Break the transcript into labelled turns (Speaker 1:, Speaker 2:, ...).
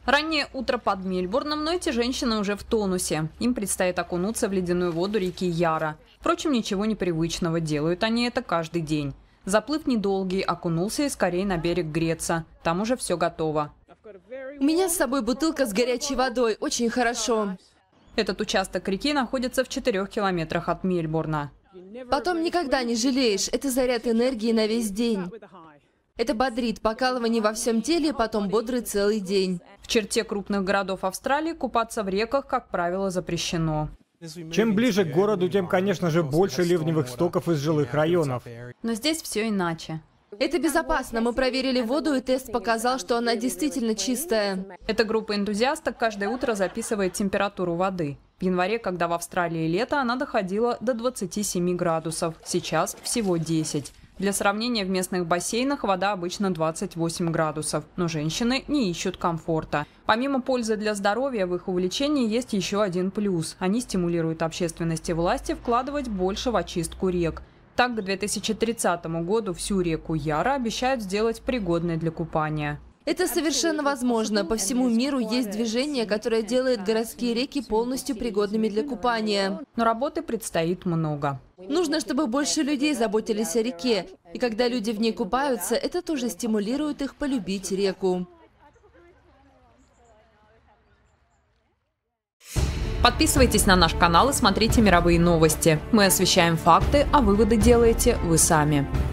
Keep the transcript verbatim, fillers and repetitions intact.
Speaker 1: Раннее утро под Мельбурном, но эти женщины уже в тонусе. Им предстоит окунуться в ледяную воду реки Яра. Впрочем, ничего непривычного, делают они это каждый день. Заплыв недолгий, окунулся и скорее на берег греться. Там уже все готово.
Speaker 2: У меня с собой бутылка с горячей водой. Очень хорошо.
Speaker 1: Этот участок реки находится в четырех километрах от Мельбурна.
Speaker 2: Потом никогда не жалеешь. Это заряд энергии на весь день. Это бодрит, покалывание во всем теле, потом бодрый целый день.
Speaker 1: В черте крупных городов Австралии купаться в реках, как правило, запрещено.
Speaker 3: Чем ближе к городу, тем, конечно же, больше ливневых стоков из жилых районов.
Speaker 1: Но здесь все иначе.
Speaker 2: Это безопасно. Мы проверили воду, и тест показал, что она действительно чистая.
Speaker 1: Эта группа энтузиасток каждое утро записывает температуру воды. В январе, когда в Австралии лето, она доходила до двадцати семи градусов. Сейчас всего десять. Для сравнения, в местных бассейнах вода обычно двадцать восемь градусов. Но женщины не ищут комфорта. Помимо пользы для здоровья, в их увлечении есть еще один плюс. Они стимулируют общественность и власти вкладывать больше в очистку рек. Так, к две тысячи тридцатому году всю реку Яра обещают сделать пригодной для купания.
Speaker 2: Это совершенно возможно. По всему миру есть движение, которое делает городские реки полностью пригодными для купания.
Speaker 1: Но работы предстоит много.
Speaker 2: Нужно, чтобы больше людей заботились о реке. И когда люди в ней купаются, это тоже стимулирует их полюбить реку.
Speaker 1: Подписывайтесь на наш канал и смотрите мировые новости. Мы освещаем факты, а выводы делаете вы сами.